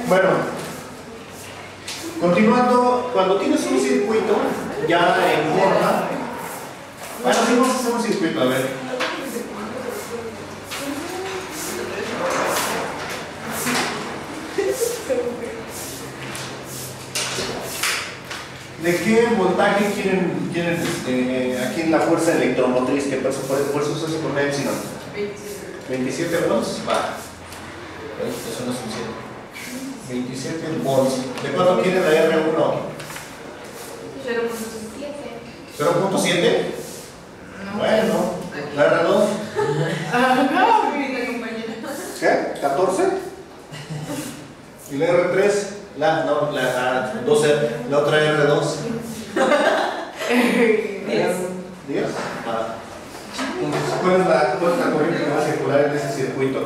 Bueno, continuando, cuando tienes un circuito ya en forma, bueno, sí vamos a hacer un circuito, a ver. ¿De qué voltaje quieren aquí en la fuerza electromotriz? Que por eso se hace con epsilon. 27 volts. Va. Eso no es un 27 volts. ¿De cuánto quieren la R1? 0.7. Bueno, la R2. ¿Qué? ¿14? ¿Y la R3? La 12, la otra R2. 10. ¿Cuál es la corriente que va a circular en ese circuito?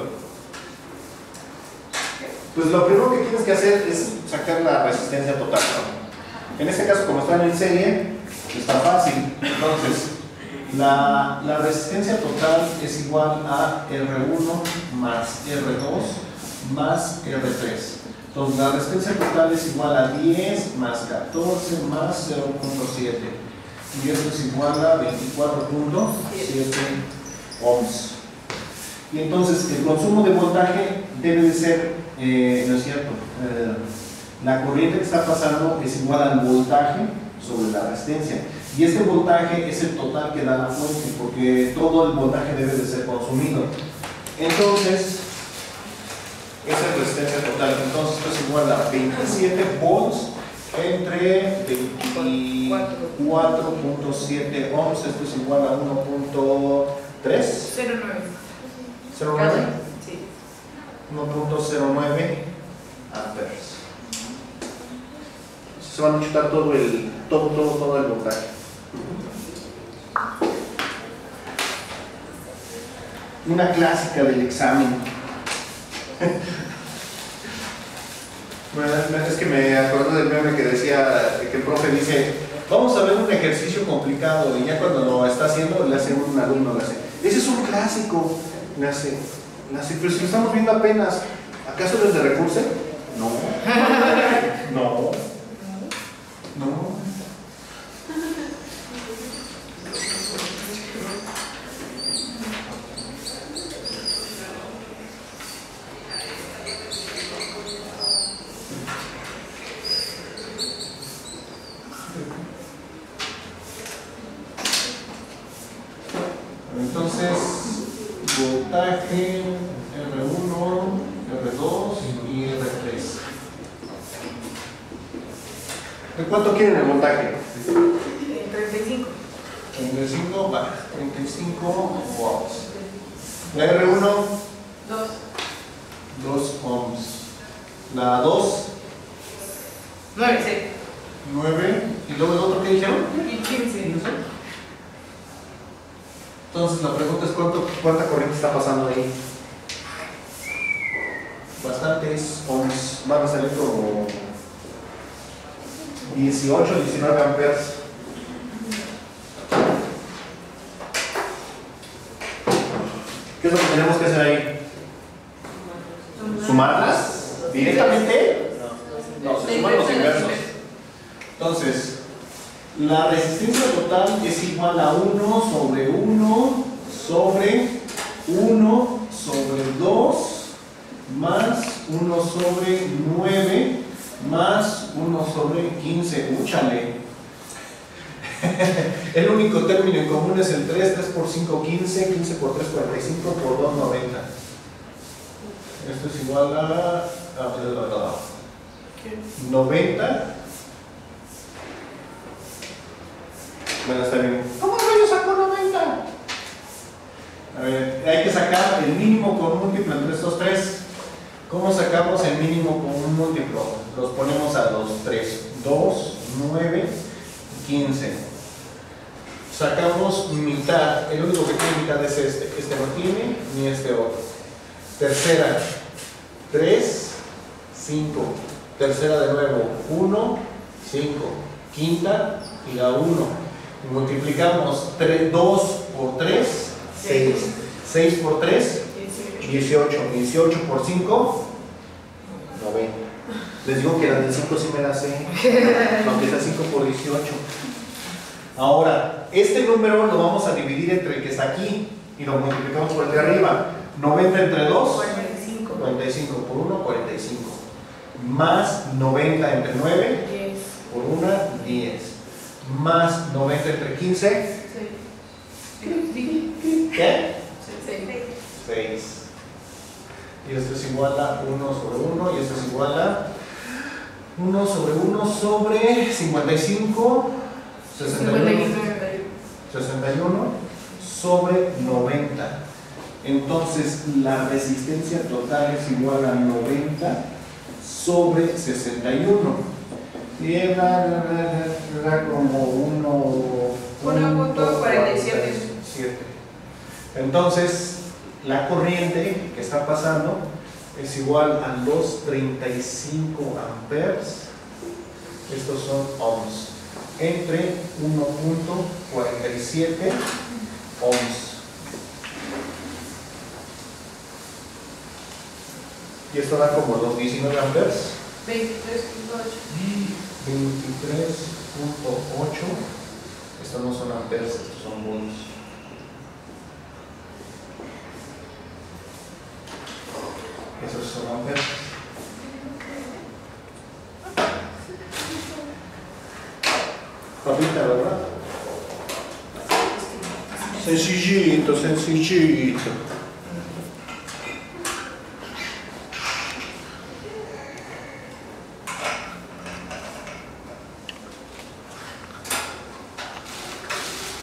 Pues lo primero que tienes que hacer es sacar la resistencia total, ¿no? En este caso, como están en serie, está fácil. Entonces, la resistencia total es igual a R1 más R2 más R3. Entonces la resistencia total es igual a 10 más 14 más 0.7 y esto es igual a 24.7 ohms. Y entonces el consumo de voltaje debe de ser, no es cierto, la corriente que está pasando es igual al voltaje sobre la resistencia. Y este voltaje es el total que da la fuente, porque todo el voltaje debe de ser consumido. Entonces, esa es resistencia total. Entonces, esto es igual a 27 volts entre 24.7 ohms. Esto es igual a 1.3. 0.9. Sí. 1.09 amperes. Se van a chutar todo el voltaje. Una clásica del examen. Bueno, es que me acuerdo del meme que decía que el profe dice: vamos a ver un ejercicio complicado, y ya cuando lo está haciendo le hace un alumno, le hace: ese es un clásico, le hace, pero si lo estamos viendo apenas, ¿acaso es de recurso? No. No. Entonces, voltaje R1, R2 y R3. ¿De cuánto quieren el voltaje? 35. 35, va, 35 volts. La R1, 2 ohms. La 2, 9. 9. ¿Y luego el otro qué dijeron? Y 15. Entonces la pregunta es: ¿cuánta corriente está pasando ahí? Bastantes ohms. Van a salir como 18, 19 amperes. ¿Qué es lo que tenemos que hacer ahí? ¿Sumarlas directamente? No, se suman los inversos. Entonces, la resistencia total es igual a 1 sobre 1 sobre 1 sobre 2 más 1 sobre 9 más 1 sobre 15. ¡Úchale! El único término en común es el 3. 3 por 5, 15. 15 por 3, 45. Por 2, 90. Esto es igual a 90. Bueno, está bien. ¿Cómo yo saco 90? A ver, hay que sacar el mínimo con un múltiplo entre estos tres. ¿Cómo sacamos el mínimo con un múltiplo? Los ponemos a los 3. 2, 9, 15. Sacamos mitad. El único que tiene mitad es este. Este no tiene, ni este otro. Tercera, 3, 5. Tercera de nuevo, 1, 5. Quinta y la 1. Multiplicamos 2 por 3, 6. 6 por 3, 18. 18 por 5, 90. Les digo que la del 5 sí me la sé, aunque sea 5 por 18. Ahora, este número lo vamos a dividir entre el que está aquí y lo multiplicamos por el de arriba. 90 entre 2, 45. 45 por 1, 45. Más 90 entre 9, 10. por 1, 10. Más 90 entre 15, ¿qué? 6. Y esto es igual a 1 sobre 1 y esto es igual a 1 sobre 1 sobre 55, 61 sobre 90. Entonces la resistencia total es igual a 90 sobre 61. Y era como 1.47. Entonces la corriente que está pasando es igual a los 35 amperes. Estos son ohms. Entre 1.47 ohms. Y esto da como los 19 amperes. 23.8. Estos no son amperes, estos son volts. Esos son amperes. Papita, ¿verdad? Sencillito, sencillito.